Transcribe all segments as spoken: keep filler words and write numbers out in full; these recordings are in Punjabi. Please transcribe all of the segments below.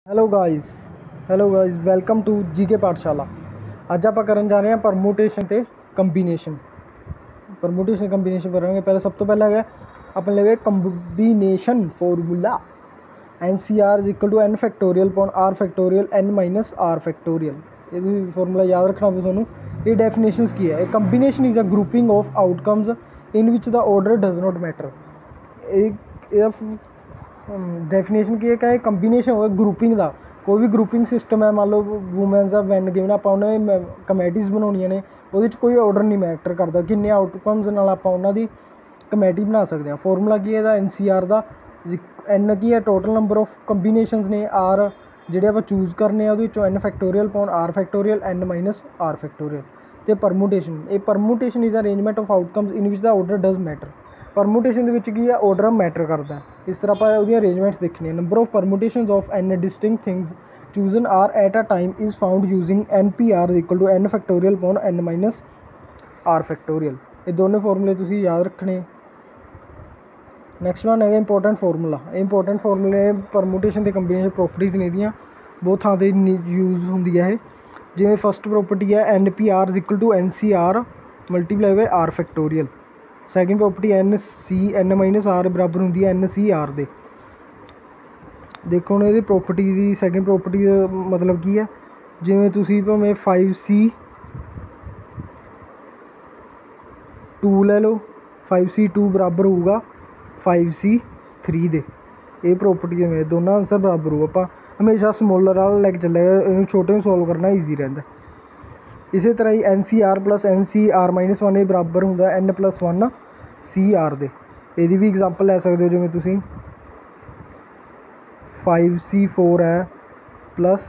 Hello guys hello guys welcome to GK Pathshala. ਅੱਜ ਆਪਾਂ ਕਰਨ ਜਾ ਰਹੇ ਹਾਂ ਪਰਮੂਟੇਸ਼ਨ ਤੇ ਕੰਬੀਨੇਸ਼ਨ। ਪਰਮੂਟੇਸ਼ਨ ਕੰਬੀਨੇਸ਼ਨ ਕਰਾਂਗੇ। ਪਹਿਲਾਂ ਸਭ ਤੋਂ ਪਹਿਲਾਂ ਹੈਗਾ ਆਪਣੇ ਲਵੇ combination formula N C R is equal to N factorial upon R factorial N minus R factorial. ਇਹ ਤੁਸੀਂ ਫਾਰਮੂਲਾ ਯਾਦ ਰੱਖਣਾ ਹੋਵੇ ਤੁਹਾਨੂੰ। ਇਹ ਡੈਫੀਨੇਸ਼ਨਸ ਕੀ ਹੈ? ਇਹ combination is a grouping of outcomes in which the order does not matter. ਇਹ ਇਹਦਾ ਡੈਫੀਨੇਸ਼ਨ ਕੀ ਹੈ ਕਿ ਇਹ ਕੰਬੀਨੇਸ਼ਨ ਹੋਵੇ ਗਰੁੱਪਿੰਗ ਦਾ। ਕੋਈ ਵੀ ਗਰੁੱਪਿੰਗ ਸਿਸਟਮ ਹੈ, ਮੰਨ ਲਓ ਵੂਮੈਨਸ ਦਾ ਵੈਨ ਗਿਵਨ ਆਪਾਂ ਉਹਨਾਂ ਨੇ ਕਮੇਟੀਜ਼ ਬਣਾਉਣੀਆਂ ਨੇ, ਉਹਦੇ 'ਚ ਕੋਈ ਆਰਡਰ ਨਹੀਂ ਮੈਟਰ ਕਰਦਾ, ਕਿੰਨੇ ਆਊਟਕਮਸ ਨਾਲ ਆਪਾਂ ਉਹਨਾਂ ਦੀ ਕਮੇਟੀ ਬਣਾ ਸਕਦੇ ਹਾਂ। ਫਾਰਮੂਲਾ ਕੀ ਹੈ ਇਹਦਾ? ਐਨ ਸੀ ਆਰ ਦਾ ਐਨ ਕੀ ਹੈ? ਟੋਟਲ ਨੰਬਰ ਆਫ ਕੰਬੀਨੇਸ਼ਨਸ ਨੇ। ਆਰ ਜਿਹੜੇ ਆਪਾਂ ਚੂਜ਼ ਕਰਨੇ ਆ ਉਹਦੇ ਵਿੱਚੋਂ N factorial upon R factorial ਐਨ ਮਾਈਨਸ ਆਰ ਫੈਕਟੋਰੀਅਲ। ਅਤੇ ਪਰਮੂਟੇਸ਼ਨ, ਇਹ permutation is arrangement of outcomes in which the order does matter. Permutation ਦੇ ਵਿੱਚ ਕੀ ਆ? ਆਰਡਰ ਮੈਟਰ ਕਰਦਾ। ਇਸ ਤਰ੍ਹਾਂ ਆਪਾਂ ਉਹਦੀਆਂ ਅਰੇਂਜਮੈਂਟਸ ਦੇਖਣੀਆਂ। Number of permutations of N distinct things chosen R at a time is found using N P R is equal to N factorial upon N minus R factorial. ਇਹ ਦੋਨੇ ਫਾਰਮੂਲੇ ਤੁਸੀਂ ਯਾਦ ਰੱਖਣੇ। ਨੈਕਸਟ ਵਨ ਹੈਗਾ ਇੰਪੋਰਟੈਂਟ ਫਾਰਮੂਲਾ। ਇਹ ਇੰਪੋਰਟੈਂਟ ਫਾਰਮੂਲੇ ਪਰਮੂਟੇਸ਼ਨ ਅਤੇ ਕੰਬੀਨੇਸ਼ਨ ਪ੍ਰੋਪਰਟੀਜ਼ ਨੇ ਇਹਦੀਆਂ, ਬਹੁਤ ਥਾਂ 'ਤੇ ਯੂਜ਼ ਹੁੰਦੀ ਹੈ ਇਹ। ਜਿਵੇਂ ਫਸਟ ਪ੍ਰੋਪਰਟੀ ਹੈ N P R is equal to N C R multiply by R factorial. Second property N C N minus R ਬਰਾਬਰ ਹੁੰਦੀ ਹੈ ਐਨ ਸੀ ਆਰ ਦੇ। ਦੇਖੋ ਹੁਣ ਇਹਦੀ ਪ੍ਰੋਪਰਟੀ ਦੀ ਸੈਕਿੰਡ ਪ੍ਰੋਪਰਟੀ ਦਾ ਮਤਲਬ ਕੀ ਹੈ? ਜਿਵੇਂ ਤੁਸੀਂ ਭਾਵੇਂ ਫਾਈਵ ਸੀ ਟੂ ਲੈ ਲਓ, ਫਾਈਵ ਸੀ ਟੂ ਬਰਾਬਰ ਹੋਊਗਾ ਫਾਈਵ ਸੀ ਥ੍ਰੀ ਦੇ। ਇਹ ਪ੍ਰੋਪਰਟੀ ਦੇ ਮੇਰੇ ਦੋਨਾਂ ਆਂਸਰ ਬਰਾਬਰ ਹੋਊ। ਆਪਾਂ ਹਮੇਸ਼ਾ ਸਮੋਲਰ ਵਾਲਾ ਲੈ ਕੇ ਚੱਲਿਆ, ਇਹਨੂੰ ਛੋਟੇ ਨੂੰ ਸੋਲਵ ਕਰਨਾ ਈਜ਼ੀ ਰਹਿੰਦਾ। ਇਸੇ ਤਰ੍ਹਾਂ ਹੀ ਐਨ ਸੀ ਆਰ ਪਲੱਸ ਐਨ ਸੀ ਆਰ ਮਾਈਨਸ ਵਨ ਇਹ ਬਰਾਬਰ ਹੁੰਦਾ N plus one C R ਦੇ। ਇਹਦੀ ਵੀ ਐਗਜ਼ਾਮਪਲ ਲੈ ਸਕਦੇ ਹੋ, ਜਿਵੇਂ ਤੁਸੀਂ ਫਾਈਵ ਸੀ ਫੋਰ ਹੈ ਪਲੱਸ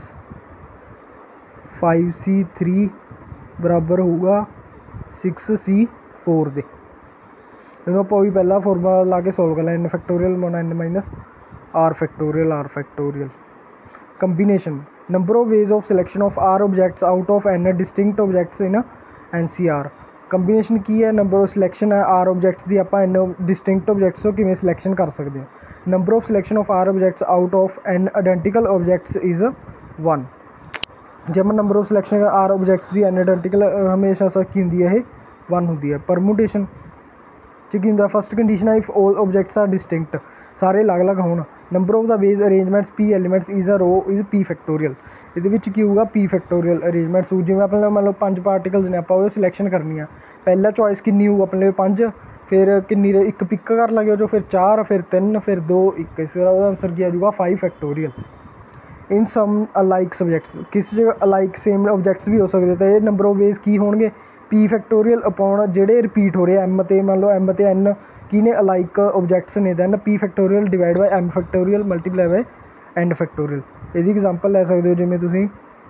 ਫਾਈਵ ਸੀ ਥ੍ਰੀ ਬਰਾਬਰ ਹੋਊਗਾ ਸਿਕਸ ਸੀ ਫੋਰ ਦੇ। ਇਹਨੂੰ ਆਪਾਂ ਵੀ ਪਹਿਲਾਂ ਫਾਰਮੂਲਾ ਲਾ ਕੇ ਸੋਲਵ ਕਰ ਲੈਣਾ। ਐਨ ਫੈਕਟੋਰੀਅਲ ਮੋਨਾ N minus R factorial R factorial. Combination, number of ways of selection of R objects out of N distinct objects in N C R. Combination ਕੀ ਹੈ? ਨੰਬਰ ਆਫ ਸਿਲੈਕਸ਼ਨ ਹੈ ਆਰ ਓਬਜੈਕਟਸ ਦੀ, ਆਪਾਂ ਐਨ ਡਿਸਟਿੰਕਟ ਓਬਜੈਕਟਸ ਤੋਂ ਕਿਵੇਂ ਸਿਲੈਕਸ਼ਨ ਕਰ ਸਕਦੇ ਹਾਂ। Number of selection of R objects out of N identical objects is one. ਜਬ number of selection R objects ਦੀ ਐਨ ਆਇਡੈਂਟੀਕਲ ਹਮੇਸ਼ਾ ਸਰ ਕੀ ਹੁੰਦੀ ਹੈ? ਇਹ ਵਨ ਹੁੰਦੀ ਹੈ। ਪਰਮੂਟੇਸ਼ਨ 'ਚ ਕੀ ਹੁੰਦਾ? ਫਸਟ ਕੰਡੀਸ਼ਨ ਹੈ if all objects are distinct, ਸਾਰੇ ਅਲੱਗ ਅਲੱਗ ਹੋਣ। Number of the ways arrangements P elements is a row is P factorial. ਇਹਦੇ ਵਿੱਚ ਕੀ ਹੋਊਗਾ? ਪੀ ਫੈਕਟੋਰੀਅਲ ਅਰੇਂਜਮੈਂਟਸ ਹੋਊ। ਜਿਵੇਂ ਆਪਣੇ ਮੰਨ ਲਓ ਪੰਜ ਪਾਰਟੀਕਲਸ ਨੇ, ਆਪਾਂ ਉਹ ਸਿਲੈਕਸ਼ਨ ਕਰਨੀ ਆ। ਪਹਿਲਾ ਚੋਇਸ ਕਿੰਨੀ ਹੋਊ ਆਪਣੇ ਲਈ? ਪੰਜ। ਫਿਰ ਕਿੰਨੀ ਇੱਕ ਪਿੱਕ ਕਰ ਲਾਂਗੇ ਉਹ 'ਚੋਂ, ਫਿਰ ਚਾਰ, ਫਿਰ ਤਿੰਨ, ਫਿਰ ਦੋ, ਇੱਕ। ਇਸ ਤਰ੍ਹਾਂ ਉਹਦਾ ਆਨਸਰ ਕੀ ਆ ਜਾਊਗਾ? Five factorial. In some alike subjects, ਕਿਸੇ 'ਚ ਅਲਾਈਕ ਸੇਮ ਓਬਜੈਕਟਸ ਵੀ ਹੋ ਸਕਦੇ, ਤਾਂ ਇਹ ਨੰਬਰ ਆਫ ਵੇਜ਼ ਕੀ ਹੋਣਗੇ? ਪੀ ਫੈਕਟੋਰੀਅਲ ਅਪੋਨ ਜਿਹੜੇ ਰਿਪੀਟ ਹੋ ਰਹੇ ਐਮ 'ਤੇ, ਮੰਨ ਲਓ ਐਮ 'ਤੇ ਐਨ ਕੀ ਨੇ? ਅਲਾਈਕ ਓਬਜੈਕਟਸ ਨੇ, then P factorial divide by M factorial multiply by N factorial. ਇਹਦੀ ਐਗਜ਼ਾਮਪਲ ਲੈ ਸਕਦੇ ਹੋ, ਜਿਵੇਂ ਤੁਸੀਂ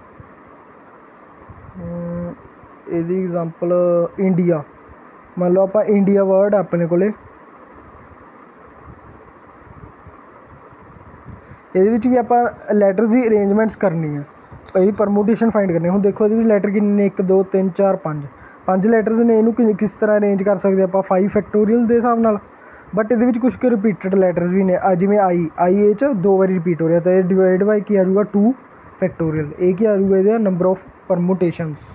ਇਹਦੀ ਐਗਜ਼ਾਮਪਲ ਇੰਡੀਆ, ਮੰਨ ਲਓ ਆਪਾਂ ਇੰਡੀਆ ਵਰਡ ਆਪਣੇ ਕੋਲ, ਇਹਦੇ ਵਿੱਚ ਵੀ ਆਪਾਂ ਲੈਟਰਸ ਦੀ ਅਰੇਂਜਮੈਂਟਸ ਕਰਨੀ ਆ, ਇਹਦੀ ਪਰਮੂਟੇਸ਼ਨ ਫਾਈਂਡ ਕਰਨੀ। ਹੁਣ ਦੇਖੋ ਇਹਦੇ ਵਿੱਚ ਲੈਟਰ ਕਿੰਨੇ ਨੇ? ਇੱਕ ਦੋ ਤਿੰਨ ਚਾਰ ਪੰਜ, ਪੰਜ ਲੈਟਰਸ ਨੇ। ਇਹਨੂੰ ਕਿ ਕਿਸ ਤਰ੍ਹਾਂ ਅਰੇਂਜ ਕਰ ਸਕਦੇ ਆਪਾਂ? ਫਾਈਵ ਫੈਕਟੋਰੀਅਲ ਦੇ ਹਿਸਾਬ ਨਾਲ। ਬਟ ਇਹਦੇ ਵਿੱਚ ਕੁਛ ਕੁ ਰਿਪੀਟਡ ਲੈਟਰਸ ਵੀ ਨੇ, ਜਿਵੇਂ ਆਈ ਆਈ ਇਹ 'ਚ ਦੋ ਵਾਰੀ ਰਿਪੀਟ ਹੋ ਰਿਹਾ, ਤਾਂ ਇਹ ਡਿਵਾਈਡ ਬਾਈ ਕੀ ਆ ਜਾਊਗਾ? Two factorial. ਇਹ ਕੀ ਆ ਜਾਊਗਾ? ਇਹਦਾ number of permutations.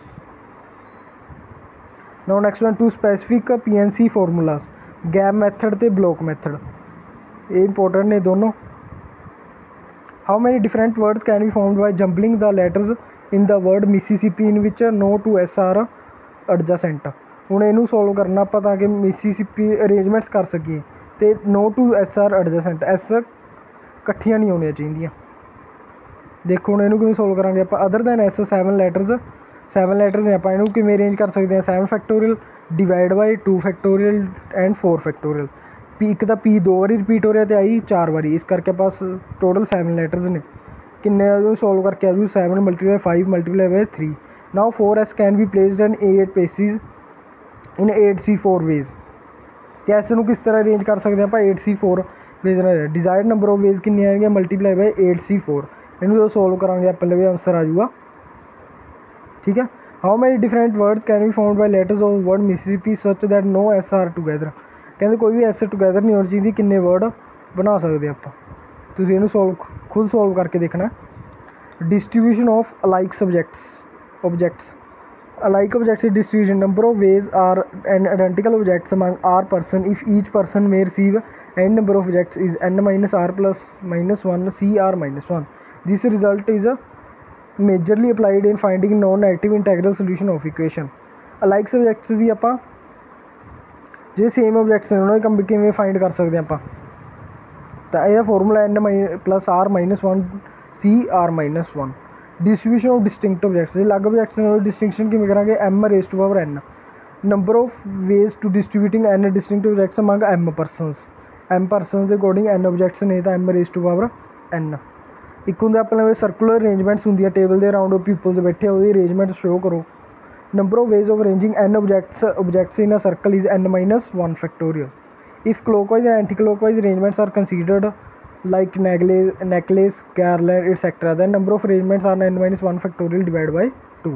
Now next one two specific P N C formulas, gap method ਅਤੇ ਬਲੋਕ ਮੈਥਡ। ਇਹ ਇੰਪੋਰਟੈਂਟ ਨੇ ਦੋਨੋਂ। How many different words can be found by jumbling the letters in the word Mississippi in which no two S are adjacent. ਹੁਣ ਇਹਨੂੰ ਸੋਲਵ ਕਰਨਾ ਆਪਾਂ ਤਾਂ ਕਿ ਮਿਸੀਸਿਪੀ ਅਰੇਂਜਮੈਂਟਸ ਕਰ ਸਕੀਏ, ਅਤੇ no two S are adjacent, S ਇਕੱਠੀਆਂ ਨਹੀਂ ਹੋਣੀਆਂ ਚਾਹੀਦੀਆਂ। ਦੇਖੋ ਹੁਣ ਇਹਨੂੰ ਕਿਵੇਂ ਸੋਲਵ ਕਰਾਂਗੇ ਆਪਾਂ? Other than S seven letters, seven letters ਨੇ, ਆਪਾਂ ਇਹਨੂੰ ਕਿਵੇਂ ਅਰੇਂਜ ਕਰ ਸਕਦੇ ਹਾਂ? Seven factorial divide by two factorial and four factorial. P ਇੱਕ ਤਾਂ ਪੀ ਦੋ ਵਾਰੀ ਰਿਪੀਟ ਹੋ ਰਿਹਾ ਅਤੇ ਆਈ ਚਾਰ ਵਾਰੀ, ਇਸ ਕਰਕੇ ਆਪਾਂ ਟੋਟਲ ਸੈਵਨ ਲੈਟਰਸ ਨੇ। ਕਿੰਨੇ ਉਹਨੂੰ ਸੋਲਵ ਕਰਕੇ ਆ ਜੂ? Seven multiply five multiply by three. Now four S can be placed in eight places in eight C four ways. ਅਤੇ ਐਸ ਨੂੰ ਕਿਸ ਤਰ੍ਹਾਂ ਅਰੇਂਜ ਕਰ ਸਕਦੇ ਆਪਾਂ? ਏਟ ਸੀ ਫੋਰ ਵੇਜ਼ ਨਾਲ। ਡਿਜ਼ਾਇਰਡ ਨੰਬਰ ਆਫ ਵੇਜ਼ ਕਿੰਨੀਆਂ ਆਉਣਗੀਆਂ? Multiply by eight C four. ਇਹਨੂੰ ਜਦੋਂ ਸੋਲਵ ਕਰਾਂਗੇ ਆਪਣੇ ਲਈ ਆਨਸਰ ਆ ਜਾਊਗਾ। ਠੀਕ ਹੈ। How many different words can be found by letters of word Mississippi such that no S are together. ਕਹਿੰਦੇ ਕੋਈ ਵੀ ਐਸ ਟੂਗੈਦਰ ਨਹੀਂ ਹੋਣੀ ਚਾਹੀਦੀ। ਕਿੰਨੇ ਵਰਡ ਬਣਾ ਸਕਦੇ ਆਪਾਂ? ਤੁਸੀਂ ਇਹਨੂੰ ਸੋਲਵ ਖੁਦ ਸੋਲਵ ਕਰਕੇ ਦੇਖਣਾ। distribution of alike subjects objects alike objects distribution, number of ways are an identical objects among r person if each person may receive n number of objects is n minus r plus minus one c r minus one. This result is majorly applied in finding non-negative integral solution of equation. alike subjects ਦੀ ਆਪਾਂ ਜੇ ਸੇਮ ਆਬਜੈਕਟਸ ਨੇ ਉਹਨਾਂ ਦੀ ਕੰਬ ਕਿਵੇਂ ਫਾਈਂਡ ਕਰ ਸਕਦੇ ਆਪਾਂ, ਤਾਂ ਇਹਦਾ formula n plus r minus one C R minus one. Distribution of distinct objects, ਜੇ ਅਲੱਗ ਆਬਜੈਕਟਸ ਨੇ ਉਹਦੀ ਡਿਸਟਿੰਕਸ਼ਨ ਕਿਵੇਂ ਕਰਾਂਗੇ, m raise to power n। Number of ways to distributing n distinct objects among m persons, m persons ਦੇ ਅਕੋਰਡਿੰਗ n ਆਬਜੈਕਟਸ ਨੇ ਤਾਂ m raise to power n। ਇੱਕ ਹੁੰਦਾ ਆਪਣੇ ਸਰਕੂਲਰ ਅਰੇਂਜਮੈਂਟਸ ਹੁੰਦੀ ਹੈ, ਟੇਬਲ ਦੇ ਅਰਾਊਂਡ ਪੀਪਲਸ ਬੈਠੇ ਉਹਦੀ ਅਰੇਂਜਮੈਂਟ ਸ਼ੋ ਕਰੋ। number of ways of arranging n objects objects in a circle is n minus one factorial. If clockwise and anti-clockwise arrangements are considered like necklace, necklace garland et cetera, then number of arrangements are n minus one factorial divided by two.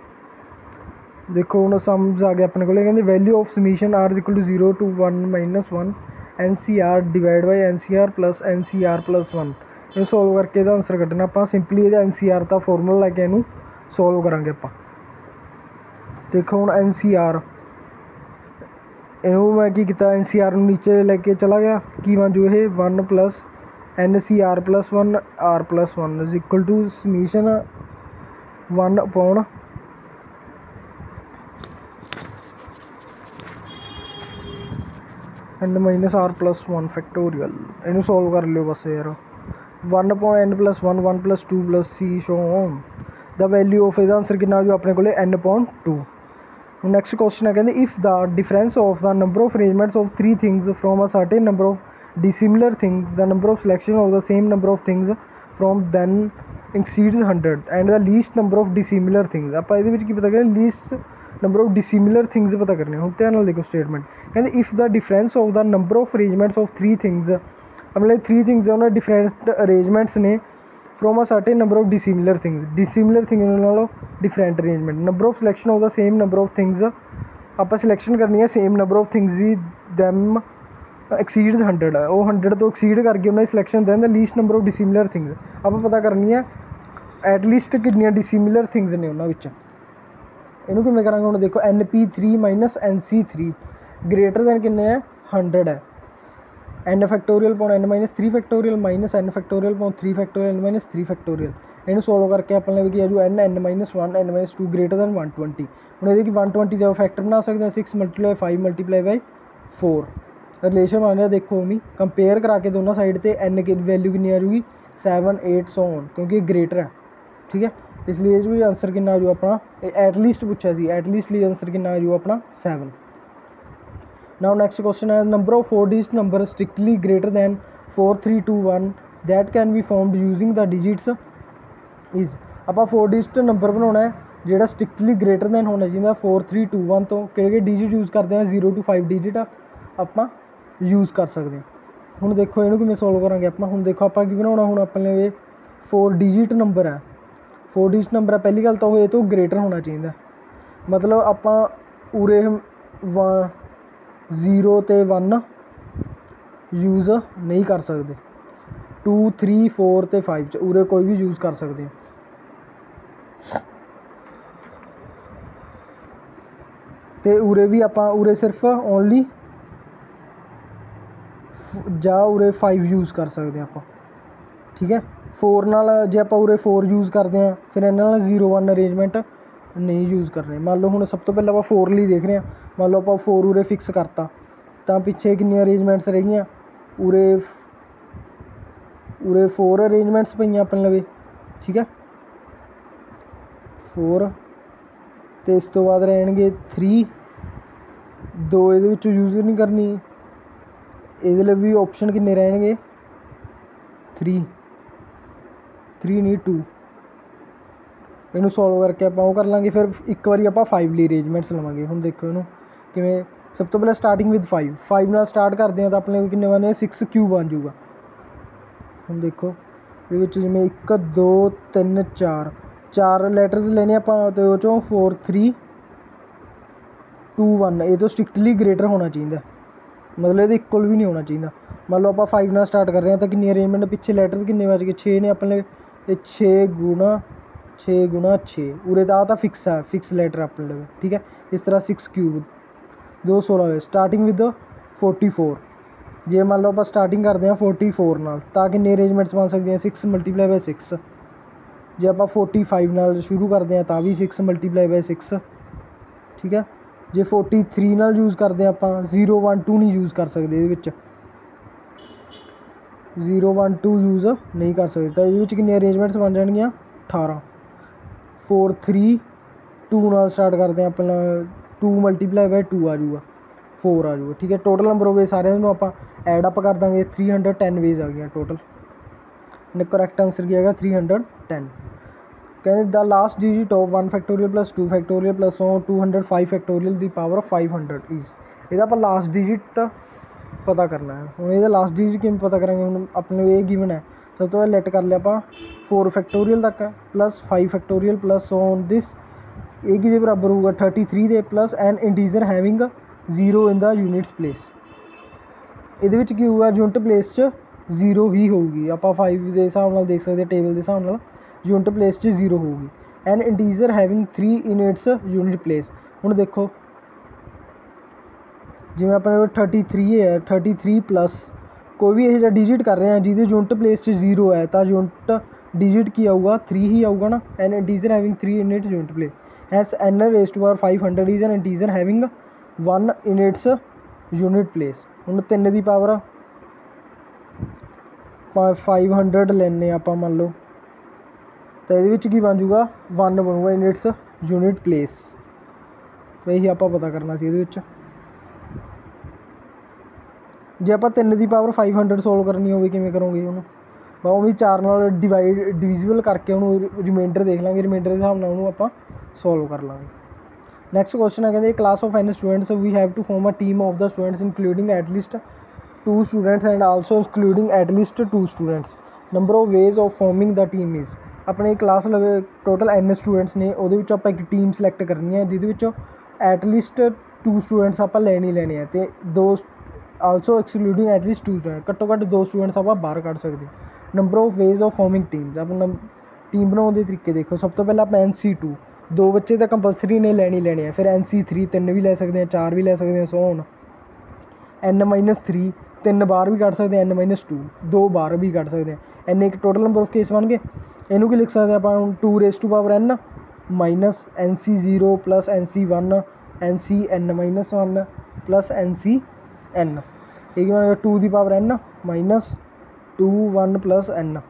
देखो ਹੁਣ ਸਮਝ ਆ ਗਿਆ ਆਪਣੇ ਕੋਲ, ਕਹਿੰਦੇ value of summation r is equal to zero to one minus one ncr divided by ncr plus ncr plus one। ਇਹ ਸੋਲਵ ਕਰਕੇ ਇਹਦਾ ਆਨਸਰ ਕੱਢਣਾ ਆਪਾਂ। ਸਿੰਪਲੀ ਇਹਦਾ ncr ਦਾ ਫਾਰਮੂਲਾ ਲੈ ਕੇ ਇਹਨੂੰ ਸੋਲਵ ਕਰਾਂਗੇ ਆਪਾਂ। ਦੇਖੋ ਹੁਣ ਐਨ ਸੀ ਆਰ, ਇਹਨੂੰ ਮੈਂ ਕੀ ਕੀਤਾ, ਐਨ ਸੀ ਆਰ ਨੂੰ ਨੀਚੇ ਲੈ ਕੇ ਚਲਾ ਗਿਆ, ਕੀ ਬਣ ਜੂ ਇਹ one plus N C R plus one R plus one is equal to summation one upon N minus R plus one factorial. ਇਹਨੂੰ ਸੋਲਵ ਕਰ ਲਿਓ ਬਸ ਯਾਰ। One upon N plus one one plus two plus C show on the value of ਇਹਦਾ ਆਨਸਰ ਕਿੰਨਾ ਜੋ ਆਪਣੇ ਕੋਲ ਐਨ ਅਪੋਨ ਟੂ। ਹੁਣ ਨੈਕਸਟ ਕੁਐਸਚਨ ਹੈ, ਕਹਿੰਦੇ if the difference of the number of arrangements of three things from a certain number of dissimilar things, the number of selection of the same number of things from then exceeds one hundred and the least number of dissimilar things। ਆਪਾਂ ਇਹਦੇ ਵਿੱਚ ਕੀ ਪਤਾ ਕਰੀਏ, least number of dissimilar things ਪਤਾ ਕਰਨੇ। ਹੁਣ ਧਿਆਨ ਨਾਲ ਦੇਖੋ ਸਟੇਟਮੈਂਟ, ਕਹਿੰਦੇ if the difference of the number of arrangements of three things, ਆਪਣੇ ਥ੍ਰੀ ਥਿੰਗਸ ਉਹਨਾਂ ਡਿਫਰੈਂਟ ਅਰੇਂਜਮੈਂਟਸ ਨੇ from a certain number of dissimilar things, dissimilar things ਨਾਲੋਂ different arrangement. Number of selection of the same number of things, ਆਪਾਂ ਸਿਲੈਕਸ਼ਨ ਕਰਨੀ ਹੈ ਸੇਮ ਨੰਬਰ ਆਫ ਥਿੰਗਸ ਦੀ, ਦੈਮ ਐਕਸੀਡਸ ਹੰਡਰਡ ਹੈ, ਉਹ ਹੰਡਰਡ ਤੋਂ ਐਕਸੀਡ ਕਰਕੇ ਉਹਨਾਂ ਦੀ selection than the least number of ਡਿਸਿਮਿਲਰ things. ਆਪਾਂ ਪਤਾ ਕਰਨੀ ਹੈ ਐਟ ਲੀਸਟ ਕਿੰਨੀਆਂ ਡਿਸਿਮਿਲਰ ਥਿੰਗਸ ਨੇ ਉਹਨਾਂ ਵਿੱਚ। ਇਹਨੂੰ ਕਿਵੇਂ ਕਰਾਂਗੇ, ਹੁਣ ਦੇਖੋ n P three minus n C three greater than ਕਿੰਨੇ ਹੈ, ਹੰਡਰਡ ਹੈ। ਐਨ ਫੈਕਟੋਰੀਅਲ ਪਾਉਣ n minus three factorial minus n factorial ਪਾਉਣ ਥ੍ਰੀ ਫੈਕਟੋਰੀਅਲ ਐਨ ਮਾਈਨਸ ਥ੍ਰੀ ਫੈਕਟੋਰੀਅਲ। ਇਹਨੂੰ ਸੋਲਵ ਕਰਕੇ ਆਪਾਂ ਨੇ ਵੀ ਕੀ ਆ ਜੂ n n minus one n minus two greater than one twenty. ਹੁਣ ਇਹਦੇ ਕੀ ਵਨ ਟਵੰਟੀ ਦਾ ਫੈਕਟਰ ਬਣਾ ਸਕਦੇ ਹਾਂ, six multiply five multiply by four. Relation ਬਣ ਰਿਹਾ, ਦੇਖੋ ਉਮੀ ਕੰਪੇਅਰ ਕਰਾ ਕੇ ਦੋਨਾਂ ਸਾਈਡ 'ਤੇ ਐਨ ਕੀ ਵੈਲਿਊ ਕਿੰਨੀ ਆ ਜੂਗੀ, ਸੈਵਨ ਏਟ ਸੋ ਔਨ, ਕਿਉਂਕਿ ਇਹ ਗ੍ਰੇਟਰ ਹੈ। ਠੀਕ ਹੈ, ਇਸ ਲਈ ਇਹ ਵੀ ਆਨਸਰ ਕਿੰਨਾ ਆ ਜੂ ਆਪਣਾ, ਐਟ ਲੀਸਟ ਪੁੱਛਿਆ ਸੀ, ਐਟ ਲੀਸਟ ਲਈ ਆਨਸਰ ਕਿੰਨਾ ਆ ਜੂ ਆਪਣਾ ਸੈਵਨ। ਨਾਓ ਨੈਕਸਟ ਕੁਐਸਚਨ ਹੈ, number of four digit number strictly greater than four three two one that can be formed using the digits is. ਆਪਾਂ ਫੋਰ ਡਿਜਿਟ ਨੰਬਰ ਬਣਾਉਣਾ ਹੈ ਜਿਹੜਾ ਸਟ੍ਰਿਕਟਲੀ ਗ੍ਰੇਟਰ ਦੈਨ ਹੋਣਾ ਚਾਹੀਦਾ ਫੋਰ ਥ੍ਰੀ ਟੂ ਵਨ ਤੋਂ। ਕਿਹੜੇ ਕਿਹੜੇ ਡਿਜਿਟ ਯੂਜ਼ ਕਰਦੇ ਹਾਂ, ਜ਼ੀਰੋ ਟੂ ਫਾਈਵ ਡਿਜਿਟ ਆਪਾਂ ਯੂਜ਼ ਕਰ ਸਕਦੇ ਹਾਂ। ਹੁਣ ਦੇਖੋ ਇਹਨੂੰ ਕਿਵੇਂ ਸੋਲਵ ਕਰਾਂਗੇ ਆਪਾਂ। ਹੁਣ ਦੇਖੋ ਆਪਾਂ ਕੀ ਬਣਾਉਣਾ, ਹੁਣ ਆਪਣੇ ਫੋਰ ਡਿਜਿਟ ਨੰਬਰ ਹੈ, ਫੋਰ ਡਿਜਿਟ ਨੰਬਰ ਹੈ, ਪਹਿਲੀ ਗੱਲ ਤਾਂ ਉਹ ਇਹ ਤੋਂ ਗ੍ਰੇਟਰ ਹੋਣਾ ਚਾਹੀਦਾ। ਮਤਲਬ ਆਪਾਂ ਉਰੇ ਵ ਜ਼ੀਰੋ ਅਤੇ ਵਨ ਯੂਜ਼ ਨਹੀਂ ਕਰ ਸਕਦੇ, ਟੂ ਥ੍ਰੀ ਫੋਰ ਅਤੇ ਫਾਈਵ 'ਚ ਉਰੇ ਕੋਈ ਵੀ ਯੂਜ਼ ਕਰ ਸਕਦੇ ਹਾਂ। ਅਤੇ ਉਰੇ ਵੀ ਆਪਾਂ ਉਰੇ ਸਿਰਫ ਓਨਲੀ ਜਾਂ ਉਰੇ ਫਾਈਵ ਯੂਜ਼ ਕਰ ਸਕਦੇ ਹਾਂ ਆਪਾਂ। ਠੀਕ ਹੈ, ਫੋਰ ਨਾਲ ਜੇ ਆਪਾਂ ਉਰੇ ਫੋਰ ਯੂਜ਼ ਕਰਦੇ ਹਾਂ ਫਿਰ ਇਹਨਾਂ ਨਾਲ ਜ਼ੀਰੋ ਵਨ ਅਰੇਂਜਮੈਂਟ ਨਹੀਂ ਯੂਜ਼ ਕਰਨੇ। ਮੰਨ ਲਓ ਹੁਣ ਸਭ ਤੋਂ ਪਹਿਲਾਂ ਆਪਾਂ ਫੋਰ ਲਈ ਦੇਖ ਰਹੇ ਹਾਂ, ਮੰਨ ਲਓ ਆਪਾਂ ਫੋਰ ਉਰੇ ਫਿਕਸ ਕਰਤਾ, ਤਾਂ ਪਿੱਛੇ ਕਿੰਨੀਆਂ ਅਰੇਂਜਮੈਂਟਸ ਰਹਿ ਗਈਆਂ, ਉਰੇ ਉਰੇ ਫੋਰ ਅਰੇਂਜਮੈਂਟਸ ਪਈਆਂ ਆਪਣੇ ਲਵੇ। ਠੀਕ ਹੈ, ਫੋਰ ਅਤੇ ਇਸ ਤੋਂ ਬਾਅਦ ਰਹਿਣਗੇ ਥ੍ਰੀ, ਦੋ ਇਹਦੇ ਵਿੱਚੋਂ ਯੂਜ਼ ਨਹੀਂ ਕਰਨੀ, ਇਹਦੇ ਲਈ ਵੀ ਓਪਸ਼ਨ ਕਿੰਨੇ ਰਹਿਣਗੇ, ਥ੍ਰੀ ਥ੍ਰੀ ਨਹੀਂ ਟੂ। ਇਹਨੂੰ ਸੋਲਵ ਕਰਕੇ ਆਪਾਂ ਉਹ ਕਰ ਲਾਂਗੇ, ਫਿਰ ਇੱਕ ਵਾਰੀ ਆਪਾਂ ਫਾਈਵ ਲਈ ਅਰੇਂਜਮੈਂਟਸ ਲਵਾਂਗੇ। ਹੁਣ ਦੇਖੋ ਇਹਨੂੰ ਕਿਵੇਂ, ਸਭ ਤੋਂ ਪਹਿਲਾਂ ਸਟਾਰਟਿੰਗ ਵਿਦ ਫਾਈਵ, ਫਾਈਵ ਨਾਲ ਸਟਾਰਟ ਕਰਦੇ ਹਾਂ ਤਾਂ ਆਪਣੇ ਕਿੰਨੇ ਬਣੇ, ਸਿਕਸ ਕਿਊ ਬਣ ਜੂਗਾ। ਹੁਣ ਦੇਖੋ ਇਹਦੇ ਵਿੱਚ ਜਿਵੇਂ ਇੱਕ ਦੋ ਤਿੰਨ ਚਾਰ, ਚਾਰ ਲੈਟਰਸ ਲੈਣੇ ਆਪਾਂ, ਅਤੇ ਉਹ 'ਚੋਂ ਫੋਰ ਥ੍ਰੀ ਟੂ ਵਨ ਇਹ ਤੋਂ ਸਟ੍ਰਿਕਟਲੀ ਗ੍ਰੇਟਰ ਹੋਣਾ ਚਾਹੀਦਾ, ਮਤਲਬ ਇਹਦੇ ਇਕੁਅਲ ਵੀ ਨਹੀਂ ਹੋਣਾ ਚਾਹੀਦਾ। ਮੰਨ ਲਓ ਆਪਾਂ ਫਾਈਵ ਨਾਲ ਸਟਾਰਟ ਕਰ ਰਹੇ ਹਾਂ ਤਾਂ ਕਿੰਨੀ ਅਰੇਂਜਮੈਂਟ ਪਿੱਛੇ ਲੈਟਰਸ ਕਿੰਨੇ ਬਚ ਗਏ, ਛੇ ਨੇ ਆਪਣੇ ਇਹ ਛੇ ਗੁਣਾ ਛੇ ਗੁਣਾ ਛੇ ਉਰੇ ਦਾ ਤਾਂ ਫਿਕਸ ਹੈ, ਫਿਕਸ ਲੈਟਰ ਆਪਣੇ ਲਵੇ, ਠੀਕ ਹੈ। ਇਸ ਤਰ੍ਹਾਂ ਸਿਕਸ ਕਿਊਬ ਦੋ ਸੋਲਾਂ ਹੋਏ ਸਟਾਰਟਿੰਗ ਵਿਦ ਫੋਰਟੀ ਫੋਰ। ਜੇ ਮੰਨ ਲਓ ਆਪਾਂ ਸਟਾਰਟਿੰਗ ਕਰਦੇ ਹਾਂ ਫੋਰਟੀ ਫੋਰ ਨਾਲ ਤਾਂ ਕਿੰਨੇ ਅਰੇਂਜਮੈਂਟਸ ਬਣ ਸਕਦੀਆਂ ਸਿਕਸ ਮਲਟੀਪਲਾਈ ਬਾਈ ਸਿਕਸ। ਜੇ ਆਪਾਂ ਫੋਰਟੀ ਫਾਈਵ ਨਾਲ ਸ਼ੁਰੂ ਕਰਦੇ ਹਾਂ ਤਾਂ ਵੀ ਸਿਕਸ ਮਲਟੀਪਲਾਈ ਬਾਈ ਸਿਕਸ, ਠੀਕ ਹੈ। ਜੇ ਫੋਰਟੀ ਥ੍ਰੀ ਨਾਲ ਯੂਜ਼ ਕਰਦੇ ਹਾਂ ਆਪਾਂ ਜ਼ੀਰੋ ਵਨ ਟੂ ਨਹੀਂ ਯੂਜ਼ ਕਰ ਸਕਦੇ, ਇਹਦੇ ਵਿੱਚ ਜ਼ੀਰੋ ਵਨ ਟੂ ਯੂਜ਼ ਨਹੀਂ ਕਰ ਸਕਦੇ ਤਾਂ ਇਹਦੇ ਵਿੱਚ ਕਿੰਨੇ ਅਰੇਂਜਮੈਂਟਸ ਬਣ ਜਾਣਗੀਆਂ ਅਠਾਰਾਂ। ਫੋਰ ਥ੍ਰੀ ਟੂ ਨਾਲ ਸਟਾਰਟ ਕਰਦੇ ਹਾਂ ਪਹਿਲਾਂ ਟੂ ਮਲਟੀਪਲਾਈ ਬਾਈ ਟੂ ਆ ਜਾਊਗਾ ਫੋਰ ਆ ਜਾਊਗਾ, ਠੀਕ ਹੈ। ਟੋਟਲ ਨੰਬਰ ਆਫ ਵੇਜ਼ ਸਾਰਿਆਂ ਨੂੰ ਆਪਾਂ ਐਡ ਅਪ ਕਰ ਦਾਂਗੇ ਥ੍ਰੀ ਹੰਡਰਡ ਟੈਨ ਵੇਜ਼ ਆ ਗਈਆਂ ਟੋਟਲ। ਨੇ ਕਰੈਕਟ ਆਂਸਰ ਕੀ ਹੈਗਾ ਥ੍ਰੀ ਹੰਡਰਡ ਟੈਨ। ਕਹਿੰਦੇ the last digit of one factorial plus two factorial plus two hundred five factorial ਦੀ ਪਾਵਰ ਫਾਈਵ ਹੰਡਰਡ ਇਜ਼। ਇਹਦਾ ਆਪਾਂ ਲਾਸਟ ਡਿਜਿਟ ਪਤਾ ਕਰਨਾ ਹੈ। ਹੁਣ ਇਹਦਾ ਲਾਸਟ ਡਿਜਿਟ ਕਿਵੇਂ ਪਤਾ ਕਰਾਂਗੇ, ਹੁਣ ਆਪਣੇ ਨੂੰ ਇਹ ਗਿਵਨ ਹੈ। ਸਭ ਤੋਂ ਪਹਿਲਾਂ ਲੈਟ ਕਰ ਲਿਆ ਆਪਾਂ ਫੋਰ ਫੈਕਟੋਰੀਅਲ ਤੱਕ ਹੈ plus five factorial plus on this ਇਹ ਕਿਹਦੇ ਬਰਾਬਰ ਹੋਊਗਾ ਥਰਟੀ ਥ੍ਰੀ ਦੇ plus an integer having zero in the units place. ਇਹਦੇ ਵਿੱਚ ਕੀ ਹੋਊਗਾ ਯੂਨਿਟ ਪਲੇਸ 'ਚ ਜ਼ੀਰੋ ਹੀ ਹੋਊਗੀ। ਆਪਾਂ ਫਾਈਵ ਦੇ ਹਿਸਾਬ ਨਾਲ ਦੇਖ ਸਕਦੇ ਹਾਂ ਟੇਬਲ ਦੇ ਹਿਸਾਬ ਨਾਲ ਯੂਨਿਟ ਪਲੇਸ 'ਚ ਜ਼ੀਰੋ ਹੋਊਗੀ। An integer having three in its unit place. ਹੁਣ ਦੇਖੋ ਜਿਵੇਂ ਆਪਣੇ ਕੋਲ ਥਰਟੀ ਥ੍ਰੀ ਹੈ ਥਰਟੀ ਥ੍ਰੀ ਪਲੱਸ ਕੋਈ ਵੀ ਇਹੋ ਜਿਹਾ ਡਿਜਿਟ ਕਰ ਰਹੇ ਹਾਂ ਜਿਹਦੇ ਯੂਨਿਟ ਪਲੇਸ 'ਚ ਜ਼ੀਰੋ ਹੈ ਤਾਂ ਯੂਨਿਟ ਡਿਜਿਟ ਕੀ ਆਊਗਾ ਥ੍ਰੀ ਹੀ ਆਊਗਾ ਨਾ। An integer having three in its unit place has n raise to power five hundred is an integer having one in its unit place. ਹੁਣ ਤਿੰਨ ਦੀ ਪਾਵਰ ਫਾਈਵ ਹੰਡਰਡ ਲੈਂਦੇ ਆਪਾਂ ਮੰਨ ਲਓ ਤਾਂ ਇਹਦੇ ਵਿੱਚ ਕੀ ਬਣ ਜੂਗਾ ਵਨ ਬਣੂਗਾ ਇਨ ਇਟਸ ਯੂਨਿਟ ਪਲੇਸ। ਇਹੀ ਆਪਾਂ ਪਤਾ ਕਰਨਾ ਸੀ ਇਹਦੇ ਵਿੱਚ। ਜੇ ਆਪਾਂ ਤਿੰਨ ਦੀ ਪਾਵਰ ਫਾਈਵ ਹੰਡਰਡ ਸੋਲਵ ਕਰਨੀ ਹੋਵੇ ਕਿਵੇਂ ਕਰੋਗੇ ਉਹਨੂੰ ਬਾ ਉਹ ਵੀ ਚਾਰ ਨਾਲ ਡਿਵਾਈਡ ਡਿਵੀਜ਼ੀਬਲ ਕਰਕੇ ਉਹਨੂੰ ਰਿਮਾਈਂਡਰ ਦੇਖ ਲਾਂਗੇ, ਰਿਮਾਈਂਡਰ ਦੇ ਹਿਸਾਬ ਨਾਲ ਉਹਨੂੰ ਆਪਾਂ ਸੋਲਵ ਕਰ ਲਾਂਗੇ। ਨੈਕਸਟ ਕੁਐਸਚਨ ਹੈ ਕਹਿੰਦੇ class of n students we have to form a team of the students including at least two students and also including at least two students number of ways of forming the team is. ਆਪਣੇ ਕਲਾਸ ਲਵੇ ਟੋਟਲ ਐਨ ਸਟੂਡੈਂਟਸ ਨੇ ਉਹਦੇ ਵਿੱਚੋਂ ਆਪਾਂ ਇੱਕ ਟੀਮ ਸਿਲੈਕਟ ਕਰਨੀ ਹੈ ਜਿਹਦੇ ਵਿੱਚੋਂ ਐਟ ਲੀਸਟ ਟੂ ਸਟੂਡੈਂਟਸ ਆਪਾਂ ਲੈਣੇ ਹੀ ਲੈਣੇ ਆ ਅਤੇ ਦੋ also excluding at least two student ਘੱਟੋ ਘੱਟ ਦੋ ਸਟੂਡੈਂਟਸ ਆਪਾਂ ਬਾਹਰ ਕੱਢ ਸਕਦੇ। Number of ways of forming team ਆਪਣਾ ਟੀਮ ਬਣਾਉਣ ਦੇ ਤਰੀਕੇ ਦੇਖੋ। ਸਭ ਤੋਂ ਪਹਿਲਾਂ ਆਪਾਂ ਐਨ ਸੀ ਟੂ ਦੋ ਬੱਚੇ ਤਾਂ ਕੰਪਲਸਰੀ ਨੇ ਲੈਣੀ ਲੈਣੇ ਆ। ਫਿਰ ਐਨ ਸੀ ਥ੍ਰੀ ਤਿੰਨ ਵੀ ਲੈ ਸਕਦੇ ਹਾਂ ਚਾਰ ਵੀ ਲੈ ਸਕਦੇ ਹਾਂ ਸੋ ਹੁਣ ਐਨ ਮਾਈਨਸ ਥ੍ਰੀ ਤਿੰਨ ਬਾਹਰ ਵੀ ਕੱਢ ਸਕਦੇ ਹਾਂ ਐਨ ਮਾਈਨਸ ਟੂ ਦੋ ਬਾਹਰ ਵੀ ਕੱਢ ਸਕਦੇ ਹਾਂ। ਐਨ ਇੱਕ ਟੋਟਲ ਨੰਬਰ ਆਫ ਕੇਸ ਬਣ ਗਏ। ਇਹਨੂੰ ਕੀ ਲਿਖ ਸਕਦੇ ਆਪਾਂ ਹੁਣ two raise to power n minus n C zero plus N C one n C N minus one plus N C n. ਇਹ ਕੀ ਬਣੇਗਾ ਟੂ ਦੀ power n minus two one plus n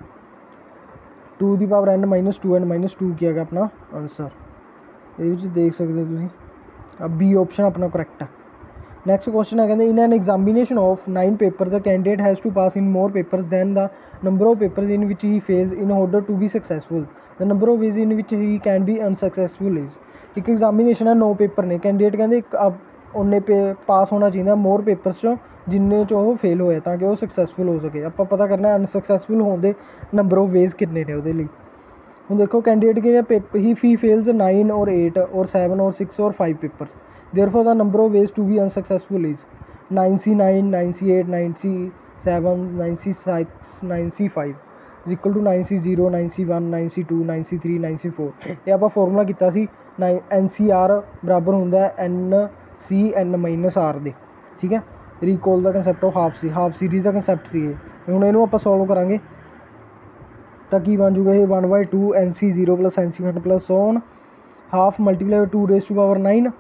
two ਦੀ power n minus two n minus two ਕੀ ਹੈਗਾ ਆਪਣਾ ਆਨਸਰ। ਇਹਦੇ ਵਿੱਚ ਦੇਖ ਸਕਦੇ ਹੋ ਤੁਸੀਂ ਬੀ ਆਪਸ਼ਨ ਆਪਣਾ ਕਰੈਕਟ ਹੈ। ਨੈਕਸਟ ਕੁਐਸਚਨ ਹੈ ਕਹਿੰਦੇ in an examination of nine papers a candidate has to pass in more papers than the number of papers in which he fails in order to be successful the number of ways in which he can be unsuccessful is. ਇੱਕ ਐਗਜ਼ਾਮੀਨੇਸ਼ਨ ਹੈ ਨੌ ਪੇਪਰ ਨੇ ਕੈਂਡੀਡੇਟ ਕਹਿੰਦੇ ਇੱਕ ਉਨੇ ਪੇ ਪਾਸ ਹੋਣਾ ਚਾਹੀਦਾ ਮੋਰ ਪੇਪਰਸ 'ਚੋਂ ਜਿੰਨੇ 'ਚ ਉਹ ਫੇਲ ਹੋਇਆ ਤਾਂ ਕਿ ਉਹ ਸਕਸੈਸਫੁਲ ਹੋ ਸਕੇ। ਆਪਾਂ ਪਤਾ ਕਰਨਾ ਅਨਸਕਸੈਸਫੁਲ ਹੋਣ ਦੇ ਨੰਬਰ ਆਫ ਵੇਜ਼ ਕਿੰਨੇ ਨੇ ਉਹਦੇ ਲਈ। ਹੁਣ ਦੇਖੋ ਕੈਂਡੀਡੇਟ ਕਿ ਪੇਪਰ ਹੀ ਫੀ ਫੇਲਸ ਨਾइन और एट और सेवन और सिक्स और five papers therefore the number of ways to be unsuccessful is nine C nine nine C eight nine C seven nine C six nine C five is equal to nine C zero nine C one nine C two nine C three nine C four. ਇਹ ਆਪਾਂ ਫਾਰਮੂਲਾ ਕੀਤਾ ਸੀ ਨਾइन एन सी आर ਬਰਾਬਰ ਹੁੰਦਾ ਐਨ ਸੀ ਐਨ ਮਾਈਨਸ ਆਰ ਦੇ, ਠੀਕ ਹੈ। Recall the concept of half C half series ਦਾ ਕੰਸੈਪਟ ਸੀ ਇਹ। ਹੁਣ ਇਹਨੂੰ ਆਪਾਂ ਸੋਲਵ ਕਰਾਂਗੇ ਤਾਂ ਕੀ ਬਣ ਜੂਗਾ ਇਹ one by two n C zero plus n C one plus on half multiply two raise to power nine.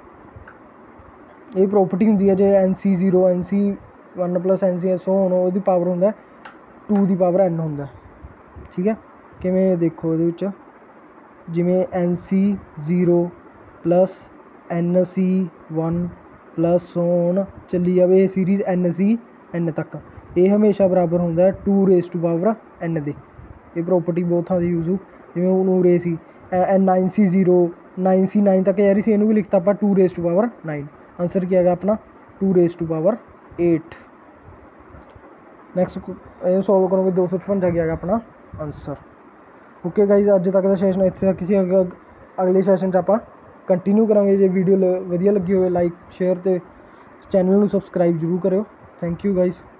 ਇਹ ਪ੍ਰੋਪਰਟੀ ਹੁੰਦੀ ਹੈ ਜੇ n C zero n C one plus n C so ਹੁਣ ਉਹਦੀ ਪਾਵਰ ਹੁੰਦਾ ਟੂ ਦੀ ਪਾਵਰ ਐਨ ਹੁੰਦਾ, ਠੀਕ ਹੈ। ਕਿਵੇਂ ਦੇਖੋ ਇਹਦੇ ਵਿੱਚ ਜਿਵੇਂ n C zero plus n C one plus on ਚੱਲੀ ਜਾਵੇ ਇਹ ਸੀਰੀਜ਼ ਐਨ ਸੀ ਐਨ ਤੱਕ ਇਹ ਹਮੇਸ਼ਾ ਬਰਾਬਰ ਹੁੰਦਾ two raise to power n ਦੇ। ਇਹ ਪ੍ਰੋਪਰਟੀ ਬਹੁਤ ਥਾਂ ਦੀ ਯੂਜ਼ ਹੋ ਜਿਵੇਂ ਹੁਣ ਉਰੇ C n nine C zero nine C nine तक यार ਸੀ ਇਹਨੂੰ ਵੀ ਲਿਖਤਾ ਆਪਾਂ two raise to power nine. Answer क्या है अपना two raise to power eight. Next ਇਹ ਸੋਲਵ ਕਰੋਗੇ दो सौ छपंजा क्या है अपना आंसर। ਓਕੇ ਗਾਈਜ਼ ਅੱਜ ਤੱਕ ਦਾ ਸੈਸ਼ਨ ਇੱਥੇ ਤੱਕ ਕਿਸੇ ਅਗਲੇ ਸੈਸ਼ਨ 'ਚ ਆਪਾਂ ਕੰਟੀਨਿਊ ਕਰਾਂਗੇ। ਜੇ ਵੀਡੀਓ ਲ ਵਧੀਆ ਲੱਗੀ ਹੋਵੇ ਲਾਈਕ ਸ਼ੇਅਰ ਅਤੇ ਚੈਨਲ ਨੂੰ ਸਬਸਕ੍ਰਾਈਬ ਜ਼ਰੂਰ ਕਰਿਓ। Thank you guys.